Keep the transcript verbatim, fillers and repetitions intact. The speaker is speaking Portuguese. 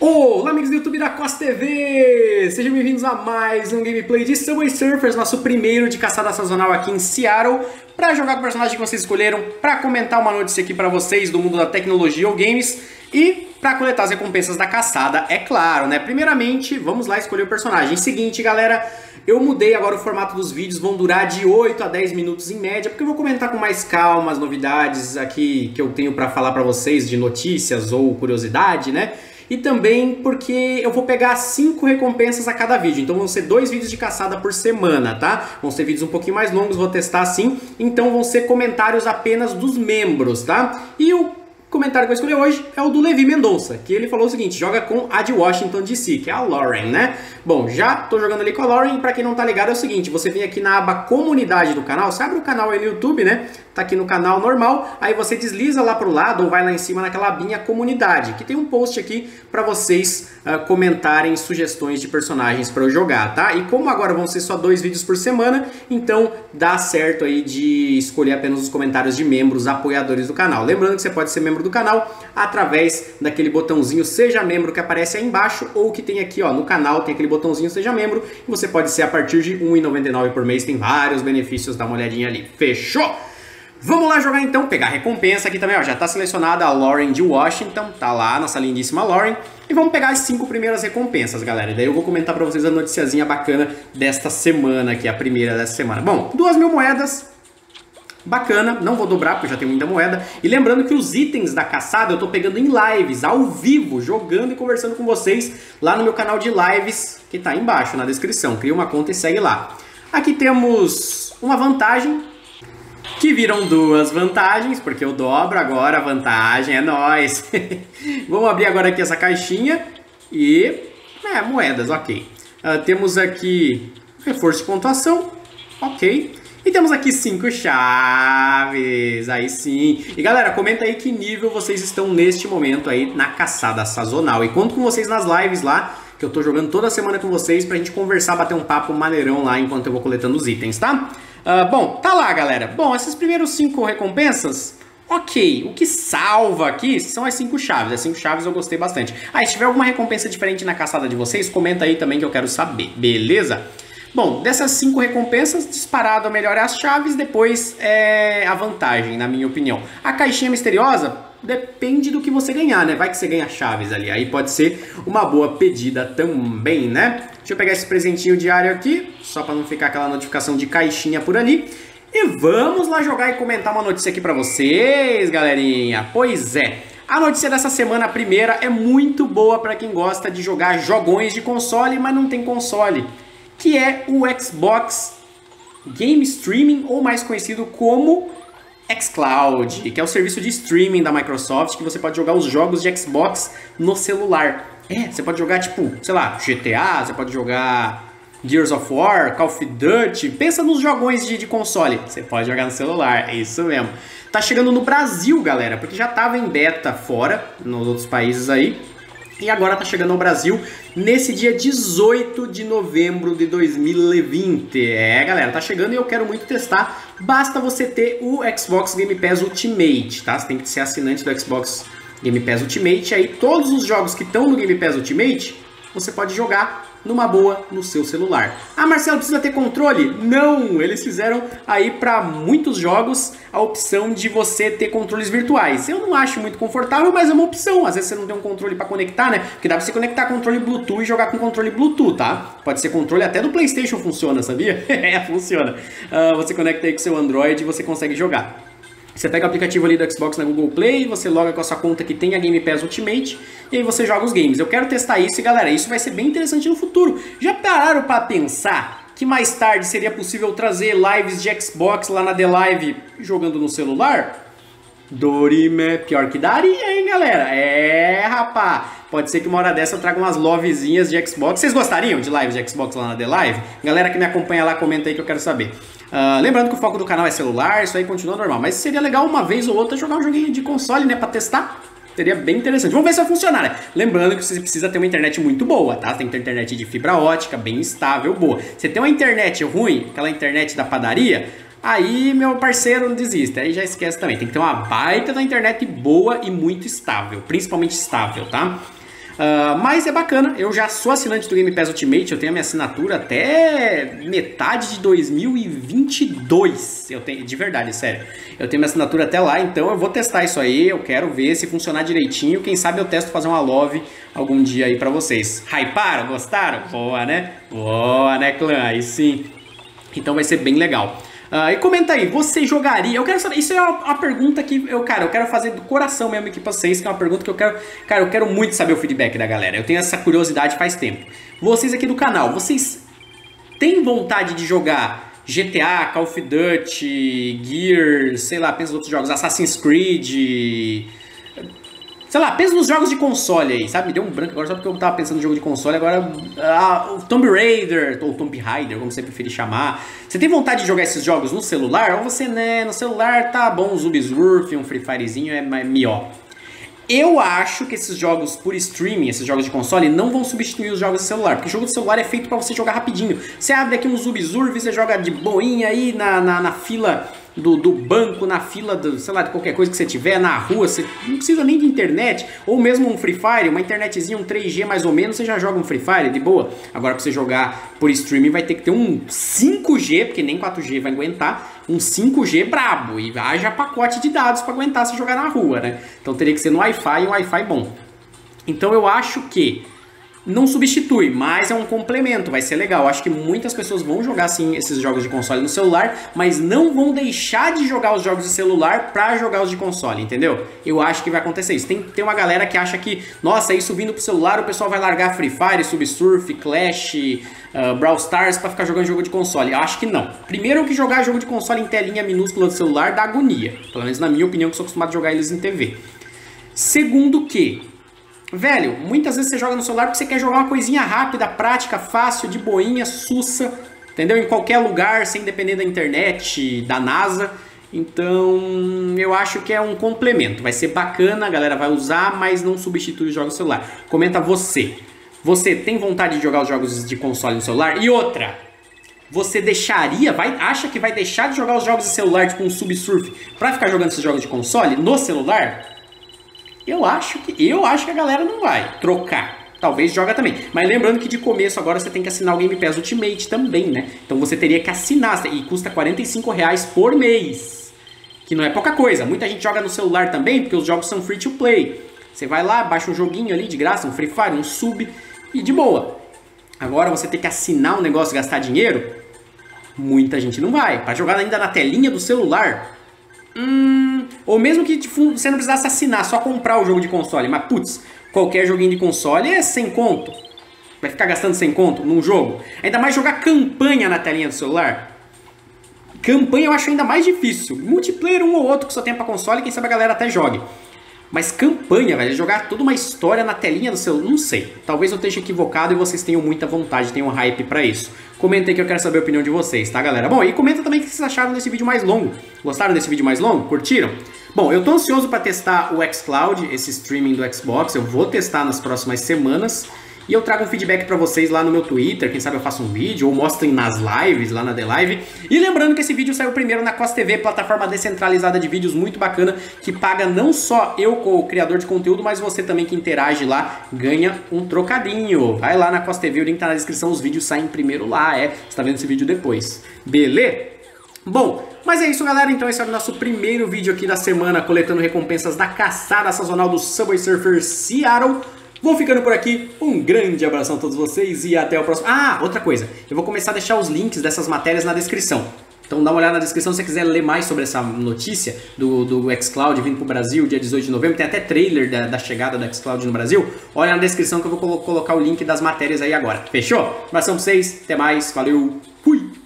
Olá amigos do YouTube da Costa T V! Sejam bem-vindos a mais um gameplay de Subway Surfers, nosso primeiro de caçada sazonal aqui em Seattle, para jogar com o personagem que vocês escolheram, para comentar uma notícia aqui para vocês do mundo da tecnologia ou games e para coletar as recompensas da caçada, é claro, né? Primeiramente, vamos lá escolher o personagem. Seguinte, galera, eu mudei agora o formato dos vídeos, vão durar de oito a dez minutos em média, porque eu vou comentar com mais calma as novidades aqui que eu tenho para falar para vocês de notícias ou curiosidade, né? E também porque eu vou pegar cinco recompensas a cada vídeo, então vão ser dois vídeos de caçada por semana, tá? Vão ser vídeos um pouquinho mais longos, vou testar assim, então vão ser comentários apenas dos membros, tá? E o comentário que eu escolhi hoje é o do Levi Mendonça, que ele falou o seguinte: joga com a de Washington D C, que é a Lauren, né? Bom, já tô jogando ali com a Lauren, pra quem não tá ligado é o seguinte, você vem aqui na aba comunidade do canal, você abre o canal aí no YouTube, né? Tá aqui no canal normal, aí você desliza lá pro lado ou vai lá em cima naquela abinha comunidade, que tem um post aqui pra vocês uh, comentarem sugestões de personagens pra eu jogar, tá? E como agora vão ser só dois vídeos por semana, então dá certo aí de escolher apenas os comentários de membros apoiadores do canal. Lembrando que você pode ser membro do canal através daquele botãozinho Seja Membro que aparece aí embaixo, ou que tem aqui ó, no canal, tem aquele botãozinho Seja Membro, e você pode ser a partir de um real e noventa e nove centavos por mês, tem vários benefícios, dá uma olhadinha ali. Fechou? Vamos lá jogar então, pegar a recompensa aqui também, ó, já está selecionada a Lauren de Washington, tá lá, nossa lindíssima Lauren, e vamos pegar as cinco primeiras recompensas, galera, e daí eu vou comentar pra vocês a noticiazinha bacana desta semana aqui, a primeira dessa semana. Bom, duas mil moedas, bacana, não vou dobrar porque eu já tenho muita moeda, e lembrando que os itens da caçada eu tô pegando em lives, ao vivo, jogando e conversando com vocês lá no meu canal de lives, que tá aí embaixo na descrição, cria uma conta e segue lá. Aqui temos uma vantagem, que viram duas vantagens, porque eu dobro agora a vantagem, é nóis. Vamos abrir agora aqui essa caixinha e... é, moedas, ok. Uh, temos aqui reforço de pontuação, ok. E temos aqui cinco chaves, aí sim. E galera, comenta aí que nível vocês estão neste momento aí na caçada sazonal. E conto com vocês nas lives lá, que eu tô jogando toda semana com vocês pra gente conversar, bater um papo maneirão lá enquanto eu vou coletando os itens, tá? Uh, bom, tá lá, galera. Bom, esses primeiros cinco recompensas, ok. O que salva aqui são as cinco chaves. As cinco chaves eu gostei bastante. Ah, se tiver alguma recompensa diferente na caçada de vocês, comenta aí também que eu quero saber, beleza? Bom, dessas cinco recompensas, disparado a melhor é as chaves, depois é a vantagem, na minha opinião. A caixinha misteriosa depende do que você ganhar, né? Vai que você ganha chaves ali, aí pode ser uma boa pedida também, né? Deixa eu pegar esse presentinho diário aqui, só para não ficar aquela notificação de caixinha por ali. E vamos lá jogar e comentar uma notícia aqui para vocês, galerinha. Pois é, a notícia dessa semana, a primeira, é muito boa para quem gosta de jogar jogões de console, mas não tem console, que é o Xbox Game Streaming, ou mais conhecido como xCloud, que é o serviço de streaming da Microsoft, que você pode jogar os jogos de Xbox no celular. É, você pode jogar tipo, sei lá, G T A, você pode jogar Gears of War, Call of Duty, pensa nos jogões de, de console, você pode jogar no celular, é isso mesmo. Tá chegando no Brasil, galera, porque já tava em beta fora, nos outros países aí, e agora tá chegando ao Brasil nesse dia dezoito de novembro de dois mil e vinte. É, galera, tá chegando e eu quero muito testar. Basta você ter o Xbox Game Pass Ultimate, tá? Você tem que ser assinante do Xbox Game Pass Ultimate. Aí todos os jogos que estão no Game Pass Ultimate, você pode jogar numa boa no seu celular. Ah, Marcelo, precisa ter controle? Não! Eles fizeram aí para muitos jogos a opção de você ter controles virtuais. Eu não acho muito confortável, mas é uma opção. Às vezes você não tem um controle para conectar, né? Porque dá pra você conectar controle Bluetooth e jogar com controle Bluetooth, tá? Pode ser controle até do PlayStation funciona, sabia? É, funciona. Uh, você conecta aí com seu Android e você consegue jogar. Você pega o aplicativo ali do Xbox na Google Play, você loga com a sua conta que tem a Game Pass Ultimate e aí você joga os games. Eu quero testar isso e galera, isso vai ser bem interessante no futuro. Já pararam para pensar que mais tarde seria possível trazer lives de Xbox lá na The Live jogando no celular? Dorime, pior que daria, hein, galera? É, rapá. Pode ser que uma hora dessa eu traga umas lovezinhas de Xbox. Vocês gostariam de lives de Xbox lá na The Live? Galera que me acompanha lá, comenta aí que eu quero saber. Uh, lembrando que o foco do canal é celular, isso aí continua normal. Mas seria legal uma vez ou outra jogar um joguinho de console, né, pra testar. Seria bem interessante. Vamos ver se vai funcionar, né? Lembrando que você precisa ter uma internet muito boa, tá? Tem que ter internet de fibra ótica, bem estável, boa. Você tem uma internet ruim, aquela internet da padaria, aí, meu parceiro, não desista. Aí já esquece também. Tem que ter uma baita da internet boa e muito estável. Principalmente estável, tá? Uh, mas é bacana, eu já sou assinante do Game Pass Ultimate, eu tenho a minha assinatura até metade de dois mil e vinte e dois, eu tenho, de verdade, sério. Eu tenho minha assinatura até lá, então eu vou testar isso aí, eu quero ver se funcionar direitinho, quem sabe eu testo fazer uma love algum dia aí pra vocês. Hyparam? Gostaram? Boa, né? Boa, né, clã? Aí sim. Então vai ser bem legal. Uh, e comenta aí, você jogaria? Eu quero saber, isso é uma, uma pergunta que eu, cara, eu quero fazer do coração mesmo aqui pra vocês, que é uma pergunta que eu quero, cara, eu quero muito saber o feedback da galera. Eu tenho essa curiosidade faz tempo. Vocês aqui do canal, vocês têm vontade de jogar G T A, Call of Duty, Gears, sei lá, pensa nos outros jogos, Assassin's Creed, sei lá, pensa nos jogos de console aí, sabe? Me deu um branco agora só porque eu tava pensando no jogo de console, agora ah, o Tomb Raider, ou Tomb Raider, como você preferir chamar. Você tem vontade de jogar esses jogos no celular? Ou você, né, no celular tá bom, um Zubsurf, um Free Firezinho é melhor. Eu acho que esses jogos por streaming, esses jogos de console, não vão substituir os jogos de celular, porque o jogo de celular é feito pra você jogar rapidinho. Você abre aqui um Zubsurf, você joga de boinha aí na, na, na fila do, do banco, na fila, do, sei lá, de qualquer coisa que você tiver, na rua, você não precisa nem de internet, ou mesmo um Free Fire, uma internetzinha, um três G mais ou menos, você já joga um Free Fire de boa. Agora pra você jogar por streaming vai ter que ter um cinco G, porque nem quatro G vai aguentar, um cinco G brabo, e haja pacote de dados pra aguentar se jogar na rua, né? Então teria que ser no Wi-Fi e um Wi-Fi bom. Então eu acho que não substitui, mas é um complemento, vai ser legal. Acho que muitas pessoas vão jogar sim esses jogos de console no celular, mas não vão deixar de jogar os jogos de celular pra jogar os de console, entendeu? Eu acho que vai acontecer isso. Tem, tem uma galera que acha que, nossa, isso vindo pro celular, o pessoal vai largar Free Fire, Subsurf, Clash, uh, Brawl Stars pra ficar jogando jogo de console. Eu acho que não. Primeiro que jogar jogo de console em telinha minúscula do celular dá agonia. Pelo menos na minha opinião, que sou acostumado a jogar eles em T V. Segundo que, velho, muitas vezes você joga no celular porque você quer jogar uma coisinha rápida, prática, fácil, de boinha, sussa, entendeu? Em qualquer lugar, sem depender da internet, da NASA. Então, eu acho que é um complemento. Vai ser bacana, a galera vai usar, mas não substitui os jogos no celular. Comenta você. Você tem vontade de jogar os jogos de console no celular? E outra, você deixaria, vai, acha que vai deixar de jogar os jogos de celular, tipo um Subsurf, pra ficar jogando esses jogos de console no celular? Eu acho que eu acho que a galera não vai trocar. Talvez joga também. Mas lembrando que de começo agora você tem que assinar o Game Pass Ultimate também, né? Então você teria que assinar. E custa quarenta e cinco reais por mês. Que não é pouca coisa. Muita gente joga no celular também, porque os jogos são free to play. Você vai lá, baixa um joguinho ali de graça, um Free Fire, um Sub, e de boa. Agora você tem que assinar um negócio e gastar dinheiro? Muita gente não vai. Para jogar ainda na telinha do celular... Hum, ou mesmo que tipo, você não precisasse assinar, só comprar o jogo de console. Mas putz, qualquer joguinho de console é sem conto. Vai ficar gastando sem conto num jogo. Ainda mais jogar campanha na telinha do celular. Campanha eu acho ainda mais difícil. Multiplayer um ou outro que só tem pra console, quem sabe a galera até jogue. Mas campanha, velho, jogar toda uma história na telinha do celular, não sei. Talvez eu esteja equivocado e vocês tenham muita vontade, tenham hype pra isso. Comenta aí que eu quero saber a opinião de vocês, tá, galera? Bom, e comenta também o que vocês acharam desse vídeo mais longo. Gostaram desse vídeo mais longo? Curtiram? Bom, eu tô ansioso pra testar o xCloud, esse streaming do Xbox. Eu vou testar nas próximas semanas. E eu trago um feedback pra vocês lá no meu Twitter, quem sabe eu faço um vídeo, ou mostrem nas lives, lá na The Live. E lembrando que esse vídeo saiu primeiro na Cos T V, plataforma descentralizada de vídeos muito bacana, que paga não só eu, como criador de conteúdo, mas você também que interage lá, ganha um trocadinho. Vai lá na Cos T V, o link tá na descrição, os vídeos saem primeiro lá, é, você tá vendo esse vídeo depois. Beleza? Bom, mas é isso, galera, então esse é o nosso primeiro vídeo aqui da semana, coletando recompensas da caçada sazonal do Subway Surfer Seattle. Vou ficando por aqui, um grande abração a todos vocês e até o próximo... Ah, outra coisa, eu vou começar a deixar os links dessas matérias na descrição. Então dá uma olhada na descrição se você quiser ler mais sobre essa notícia do, do xCloud vindo pro Brasil dia dezoito de novembro. Tem até trailer da, da chegada do xCloud no Brasil. Olha na descrição que eu vou colocar o link das matérias aí agora. Fechou? Abração pra vocês, até mais, valeu, fui!